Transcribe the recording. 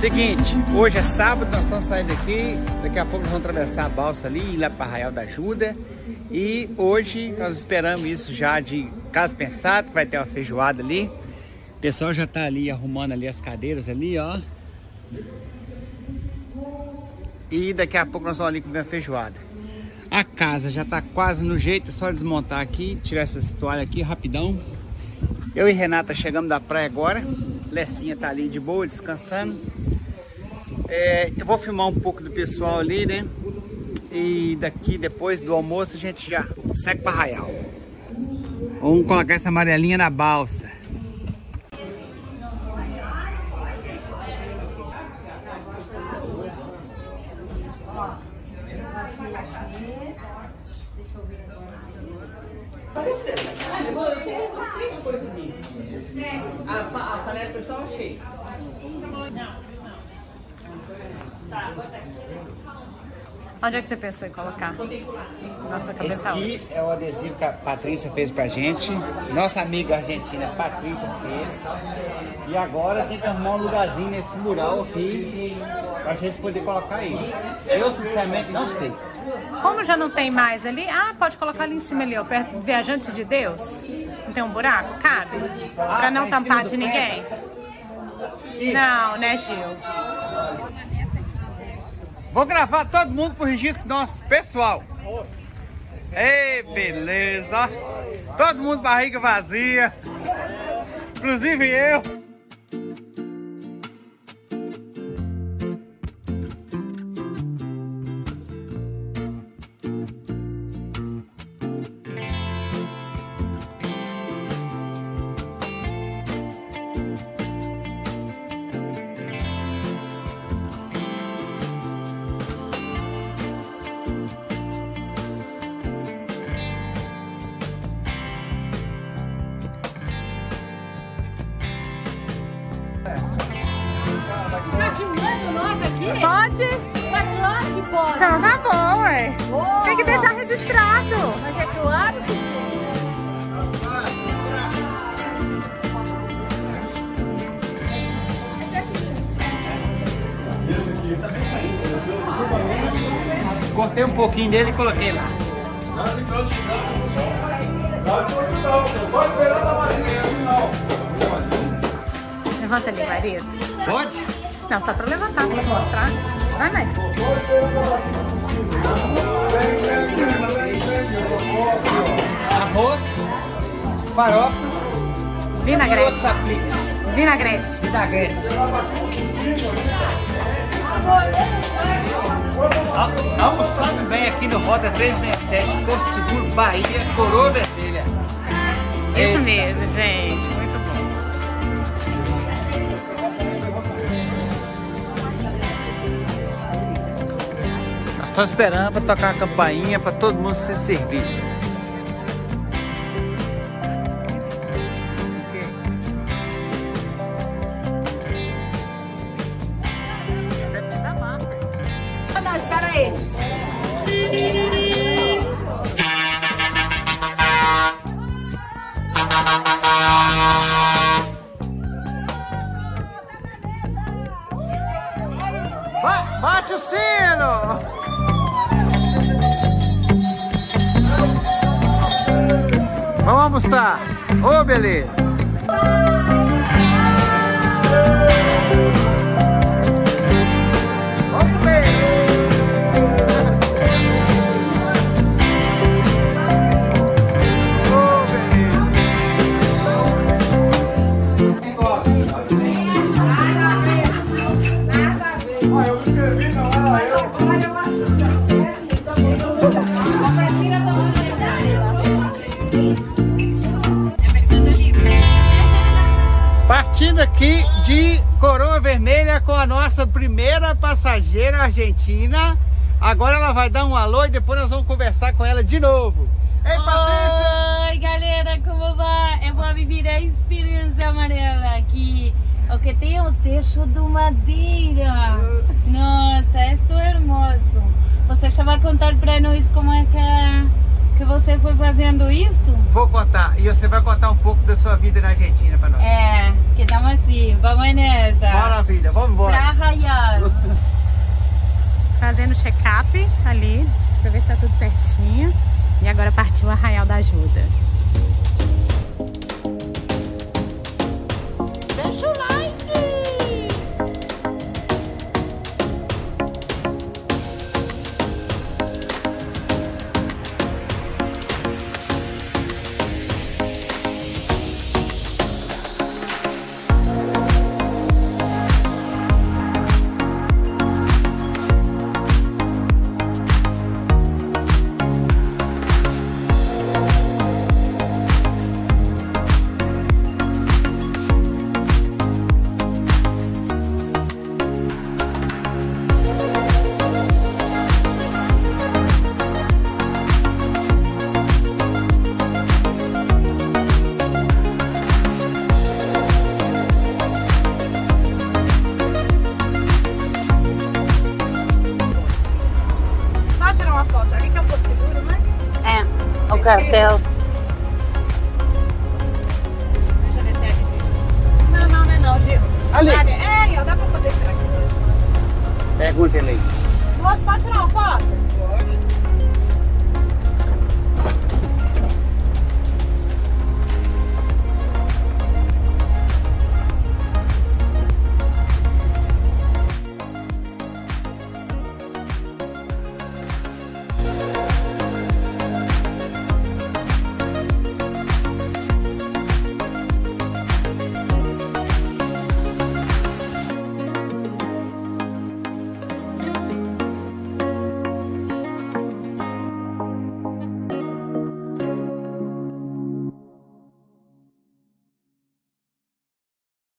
Seguinte, hoje é sábado, nós estamos saindo aqui. Daqui a pouco nós vamos atravessar a balsa ali e ir lá para Arraial da Ajuda. E hoje nós esperamos isso já de caso pensado, que vai ter uma feijoada ali. O pessoal já tá ali arrumando ali as cadeiras ali, ó. E daqui a pouco nós vamos ali comer a feijoada. A casa já tá quase no jeito, é só desmontar aqui, tirar essas toalhas aqui rapidão. Eu e Renata chegamos da praia agora. Lecinha tá ali de boa, descansando. Eu vou filmar um pouco do pessoal ali, né? E daqui, depois do almoço, a gente já segue para Arraial. Vamos colocar essa amarelinha na balsa. A panela pessoal cheia. Onde é que você pensou em colocar? Nossa cabeça. Esse aqui é o adesivo que a Patrícia fez pra gente. Nossa amiga argentina Patrícia fez. E agora tem que arrumar um lugarzinho nesse mural aqui pra gente poder colocar aí. Eu sinceramente não sei. Como já não tem mais ali, pode colocar ali em cima ali, ó, perto do Viajantes de Deus. Não tem um buraco? Cabe? Pra não tá tampar de ninguém? Não, né, Gil? Vou gravar todo mundo pro registro nosso pessoal. Ei, beleza. Todo mundo barriga vazia. Inclusive eu. Pode? Mas claro que pode. Então tá bom, ué. Tem que deixar registrado. Mas é claro que sim. Cortei um pouquinho dele e coloquei lá. Levanta ali, marido. Pode? Não, só pra levantar, pra mostrar. Vai, mãe. Arroz, farofa, Vinagrete. outros apliques. Vinagrete. Vinagrete. Almoçando bem aqui no Rota 367, Porto Seguro, Bahia, Coroa Vermelha. Isso mesmo, gente. Muito bom. Nós estamos esperando para tocar a campainha para todo mundo se servir. Para eles. Bate o sino! Vamos almoçar! Ô, beleza! Vamos comer! Ô, beleza! Partindo aqui de Coroa Vermelha com a nossa primeira passageira argentina. Agora ela vai dar um alô e depois nós vamos conversar com ela de novo. Ei, Patrícia! Oi, galera, como vai? Eu vou viver a experiência amarela aqui. O que tem o techo de madeira. Nossa, isto é hermoso. Você já vai contar para nós como é que que você foi fazendo isso? Vou contar. E você vai contar um pouco da sua vida na Argentina pra nós. É, que estamos assim, vamos nessa. Maravilha, vamos embora. Pra Arraial. Fazendo check-up ali, pra ver se tá tudo certinho. E agora partiu o Arraial da Ajuda. Deixa o like! O cartel. Deixa eu descer aqui. Não, Gil. Ali. É, ó, dá pra poder tirar aqui. Pergunta ele aí. Moço, pode tirar uma foto? Pode.